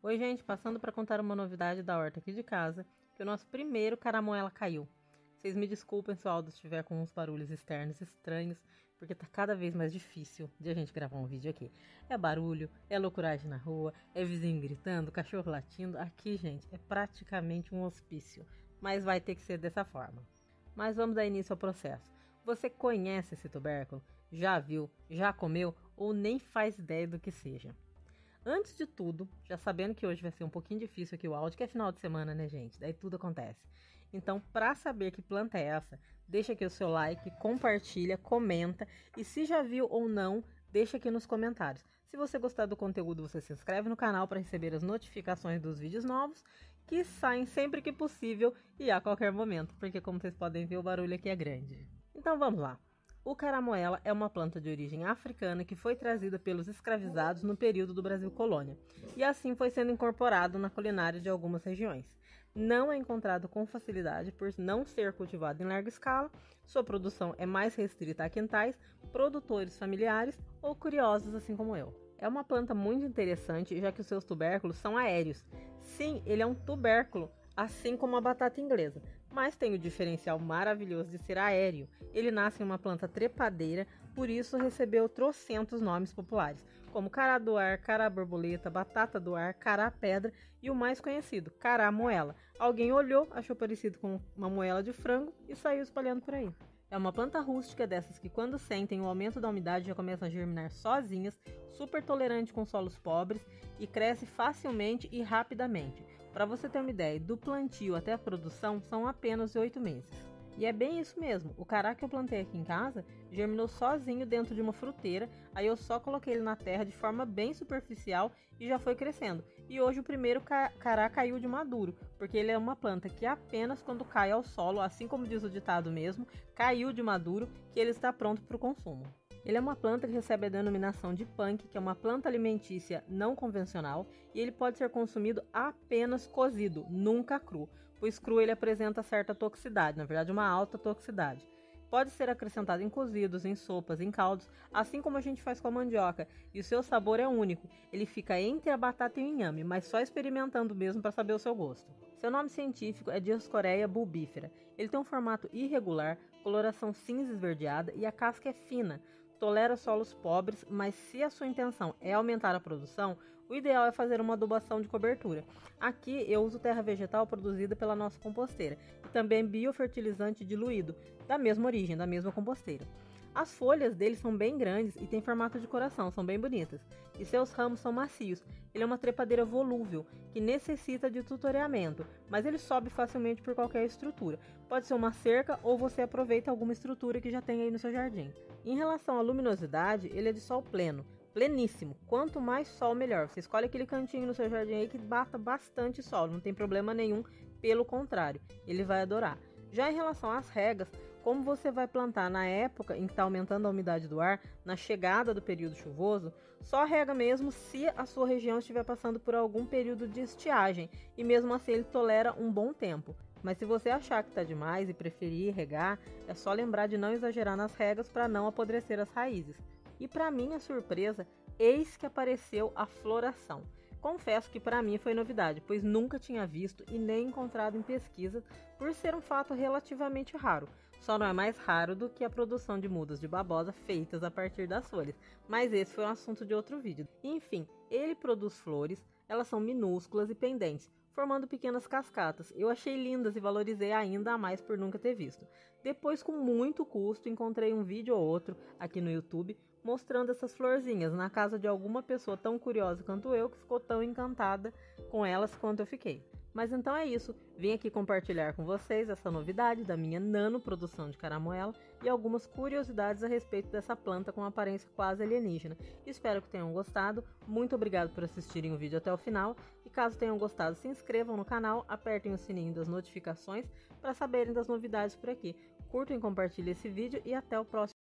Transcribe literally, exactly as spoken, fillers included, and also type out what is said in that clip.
Oi gente, passando para contar uma novidade da horta aqui de casa, que o nosso primeiro caramoela caiu. Vocês me desculpem se o áudio estiver com uns barulhos externos estranhos, porque tá cada vez mais difícil de a gente gravar um vídeo aqui. É barulho, é loucuragem na rua, é vizinho gritando, cachorro latindo. Aqui, gente, é praticamente um hospício, mas vai ter que ser dessa forma. Mas vamos dar início ao processo. Você conhece esse tubérculo? Já viu? Já comeu? Ou nem faz ideia do que seja? Antes de tudo, já sabendo que hoje vai ser um pouquinho difícil aqui o áudio, que é final de semana, né, gente? Daí tudo acontece. Então, para saber que planta é essa, deixa aqui o seu like, compartilha, comenta e se já viu ou não, deixa aqui nos comentários. Se você gostar do conteúdo, você se inscreve no canal para receber as notificações dos vídeos novos, que saem sempre que possível e a qualquer momento, porque como vocês podem ver, o barulho aqui é grande. Então vamos lá. O caramoela é uma planta de origem africana que foi trazida pelos escravizados no período do Brasil colônia, e assim foi sendo incorporado na culinária de algumas regiões. Não é encontrado com facilidade por não ser cultivado em larga escala, sua produção é mais restrita a quintais, produtores familiares ou curiosos assim como eu. É uma planta muito interessante, já que os seus tubérculos são aéreos. Sim, ele é um tubérculo, assim como a batata inglesa, mas tem o diferencial maravilhoso de ser aéreo. Ele nasce em uma planta trepadeira, por isso recebeu trocentos nomes populares, como cará do ar, cará borboleta, batata do ar, cará pedra e o mais conhecido, cará moela. Alguém olhou, achou parecido com uma moela de frango e saiu espalhando por aí. É uma planta rústica dessas que quando sentem o aumento da umidade já começam a germinar sozinhas, super tolerante com solos pobres e cresce facilmente e rapidamente. Para você ter uma ideia, do plantio até a produção são apenas oito meses. E é bem isso mesmo, o cará que eu plantei aqui em casa germinou sozinho dentro de uma fruteira, aí eu só coloquei ele na terra de forma bem superficial e já foi crescendo. E hoje o primeiro cará caiu de maduro, porque ele é uma planta que apenas quando cai ao solo, assim como diz o ditado mesmo, caiu de maduro, que ele está pronto para o consumo. Ele é uma planta que recebe a denominação de punk, que é uma planta alimentícia não convencional, e ele pode ser consumido apenas cozido, nunca cru, pois cru ele apresenta certa toxicidade, na verdade uma alta toxicidade. Pode ser acrescentado em cozidos, em sopas, em caldos, assim como a gente faz com a mandioca, e o seu sabor é único, ele fica entre a batata e o inhame, mas só experimentando mesmo para saber o seu gosto. Seu nome científico é Dioscorea bulbífera, ele tem um formato irregular, coloração cinza esverdeada e a casca é fina. Tolera solos pobres, mas se a sua intenção é aumentar a produção, o ideal é fazer uma adubação de cobertura. Aqui eu uso terra vegetal produzida pela nossa composteira e também biofertilizante diluído, da mesma origem, da mesma composteira. As folhas dele são bem grandes e têm formato de coração, são bem bonitas, e seus ramos são macios. Ele é uma trepadeira volúvel, que necessita de tutoreamento, mas ele sobe facilmente por qualquer estrutura. Pode ser uma cerca ou você aproveita alguma estrutura que já tem aí no seu jardim. Em relação à luminosidade, ele é de sol pleno, pleníssimo. Quanto mais sol, melhor. Você escolhe aquele cantinho no seu jardim aí que bata bastante sol, não tem problema nenhum, pelo contrário, ele vai adorar. Já em relação às regas, como você vai plantar na época em que está aumentando a umidade do ar, na chegada do período chuvoso, só rega mesmo se a sua região estiver passando por algum período de estiagem, e mesmo assim ele tolera um bom tempo. Mas se você achar que está demais e preferir regar, é só lembrar de não exagerar nas regas para não apodrecer as raízes. E para minha surpresa, eis que apareceu a floração. Confesso que para mim foi novidade, pois nunca tinha visto e nem encontrado em pesquisas, por ser um fato relativamente raro. Só não é mais raro do que a produção de mudas de babosa feitas a partir das folhas, mas esse foi um assunto de outro vídeo. Enfim, ele produz flores, elas são minúsculas e pendentes, formando pequenas cascatas. Eu achei lindas e valorizei ainda a mais por nunca ter visto. Depois, com muito custo, encontrei um vídeo ou outro aqui no YouTube mostrando essas florzinhas na casa de alguma pessoa tão curiosa quanto eu, que ficou tão encantada com elas quanto eu fiquei. Mas então é isso, vim aqui compartilhar com vocês essa novidade da minha nano produção de caramoela e algumas curiosidades a respeito dessa planta com aparência quase alienígena. Espero que tenham gostado, muito obrigado por assistirem o vídeo até o final e caso tenham gostado se inscrevam no canal, apertem o sininho das notificações para saberem das novidades por aqui. Curtam e compartilhem esse vídeo e até o próximo.